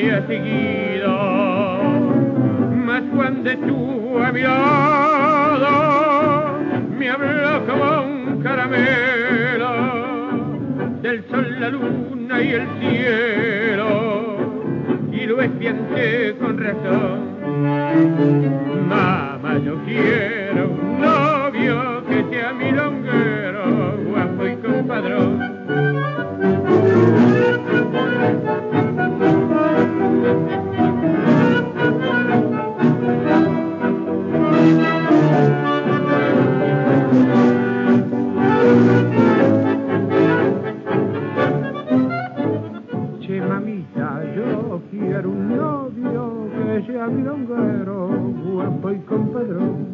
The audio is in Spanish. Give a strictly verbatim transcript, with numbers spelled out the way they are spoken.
he seguido, mas cuando estuvo a mi lado me habló como un caramelo del sol, la luna y el cielo, y lo espianté con razón. Mamá, yo quiero un novio que sea milonguero, guapo y compadrón. Che, mamita, yo quiero un novio que sea milonguero, guapo y compadrón.